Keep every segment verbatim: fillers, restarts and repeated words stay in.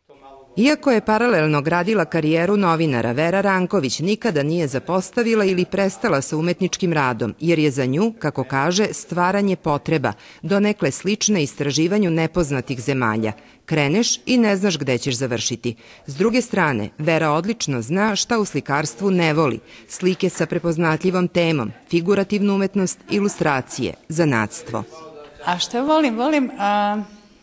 Iako je paralelno gradila karijeru novinara, Vera Ranković nikada nije zapostavila ili prestala sa umetničkim radom, jer je za nju, kako kaže, stvaranje potreba, donekle slična istraživanju nepoznatih zemalja. Kreneš i ne znaš gde ćeš završiti. S druge strane, Vera odlično zna šta u slikarstvu ne voli. Slike sa prepoznatljivom temom, figurativnu umetnost, ilustracije, zanatstvo. A šta volim? Volim a,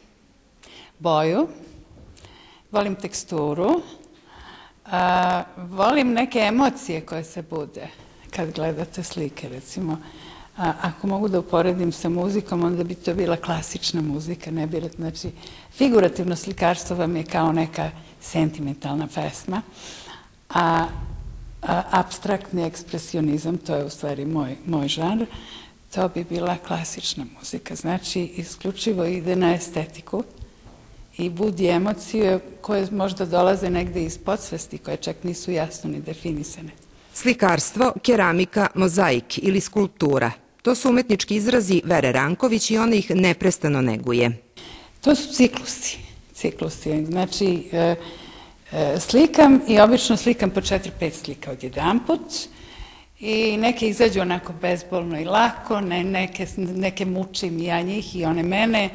boju. Volim teksturu, a, volim neke emocije koje se bude kad gledate slike, recimo. A, ako mogu da uporedim sa muzikom, onda bi to bila klasična muzika, ne bi, znači, figurativno slikarstvo vam je kao neka sentimentalna pesma, a, a apstraktni ekspresionizam, to je u stvari moj, moj žanr, to bi bila klasična muzika. Znači, isključivo ide na estetiku i budi emocije koje možda dolaze negde iz podsvesti, koje čak nisu jasno ni definisane. Slikarstvo, keramika, mozaik ili skulptura. To su umetnički izrazi Vere Ranković i ona ih neprestano neguje. To su ciklusi. Ciklusi. Znači, e, e, slikam i obično slikam po četiri, pet slika odjedanput i neke izađu onako bezbolno i lako, ne, neke, neke mučim ja njih i one mene.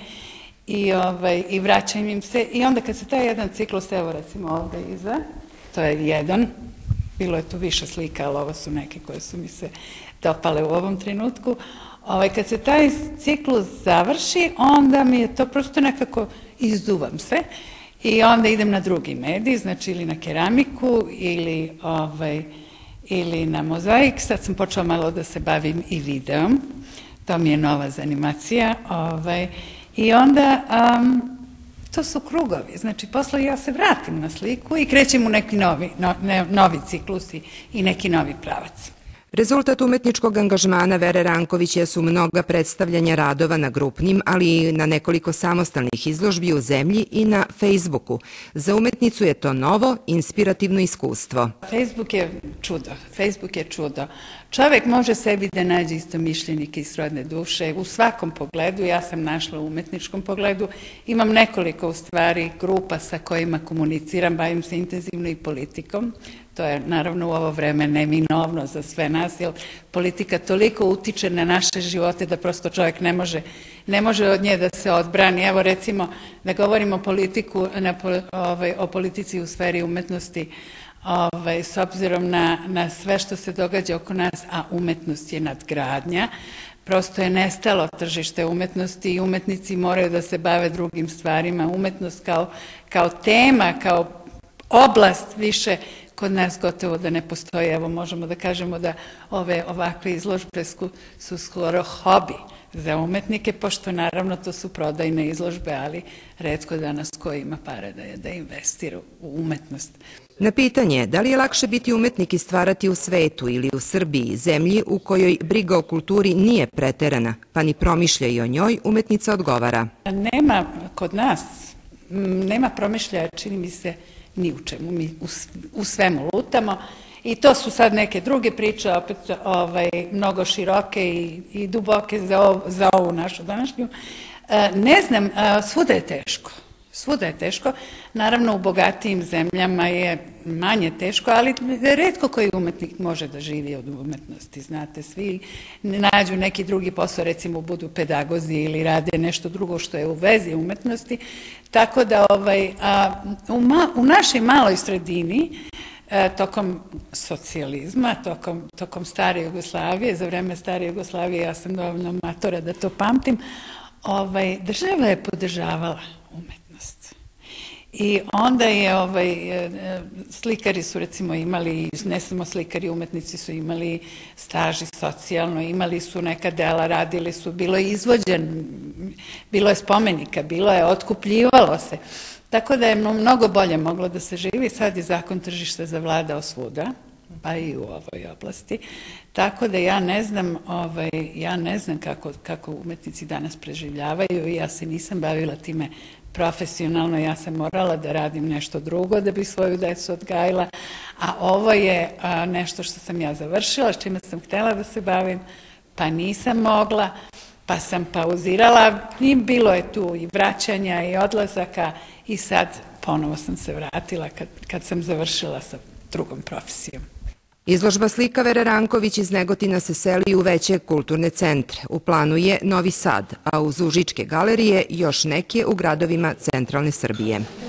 I, ovaj, i vraćam im se. I onda kad se taj jedan ciklus, evo recimo ovde iza, to je jedan, bilo je tu više slika, ali ovo su neke koje su mi se dopale u ovom trenutku. Ovaj, kad se taj ciklus završi, onda mi je to prosto nekako izduvam se i onda idem na drugi medij, znači ili na keramiku ili, ovaj, ili na mozaik. Sad sam počela malo da se bavim i videom, to mi je nova zanimacija. Ovaj, I onda, um, to su krugovi, znači posle ja se vratim na sliku i krećem u neki novi, no, ne, novi ciklus i, i neki novi pravac. Rezultat umetničkog angažmana Vere Ranković su mnoga predstavljanja radova na grupnim, ali i na nekoliko samostalnih izložbi u zemlji i na Facebooku. Za umetnicu je to novo, inspirativno iskustvo. Facebook je čudo, Facebook je čudo. Čovek može sebi da nađe istomišljenike iz srodne duše u svakom pogledu. Ja sam našla u umetničkom pogledu. Imam nekoliko u stvari grupa sa kojima komuniciram, bavim se intenzivno i politikom. To je naravno u ovo vreme neminovno za sve nas, jer politika toliko utiče na naše živote da prosto čovjek ne može, ne može od nje da se odbrani. Evo recimo da govorimo o, politiku, na, ovaj, o politici u sferi umetnosti, ovaj, s obzirom na, na sve što se događa oko nas, a umetnost je nadgradnja, prosto je nestalo tržište umetnosti i umetnici moraju da se bave drugim stvarima. Umetnost kao, kao tema, kao oblast više kod nas gotovo da ne postoji. Evo možemo da kažemo da ove ovakve izložbe su skoro hobi za umetnike, pošto naravno to su prodajne izložbe, ali retko danas ko ima para da, da investira u umetnost. Na pitanje da li je lakše biti umetnik i stvarati u svetu ili u Srbiji, zemlji u kojoj briga o kulturi nije preterana, pa ni promišlja i o njoj, umetnica odgovara. Nema kod nas, nema promišljaja, čini mi se, ni u čemu, mi u, u svemu lutamo i to su sad neke druge priče, opet ovaj, mnogo široke i, i duboke za, ov, za ovu našu današnju. E, ne znam, e, svuda je teško, svuda je teško, naravno u bogatijim zemljama je manje teško, ali retko koji umetnik može da živi od umetnosti, znate, svi nađu neki drugi posao, recimo budu pedagozi ili rade nešto drugo što je u vezi umetnosti, tako da ovaj, a, u, ma, u našoj maloj sredini, a, tokom socijalizma, tokom, tokom stare Jugoslavije, za vreme stare Jugoslavije, ja sam dovoljno matora da to pamtim, ovaj, država je podržavala umetnost. I onda je, ovaj, slikari su recimo imali, ne samo slikari, umetnici su imali staži socijalno, imali su neka dela, radili su, bilo je izvođen, bilo je spomenika, bilo je, otkupljivalo se. Tako da je mnogo bolje moglo da se živi, sad je zakon tržišta zavladao svuda, pa i u ovoj oblasti. Tako da ja ne znam, ovaj, ja ne znam kako, kako umetnici danas preživljavaju i ja se nisam bavila time profesionalno, ja sam morala da radim nešto drugo da bi svoju decu odgajila, a ovo je a, nešto što sam ja završila, s čime sam htjela da se bavim, pa nisam mogla, pa sam pauzirala i bilo je tu i vraćanja i odlazaka i sad ponovo sam se vratila kad, kad sam završila sa drugom profesijom. Izložba slika Vere Ranković iz Negotina se seli u veće kulturne centre. U planu je Novi Sad, a uz Užičke galerije još neke u gradovima centralne Srbije.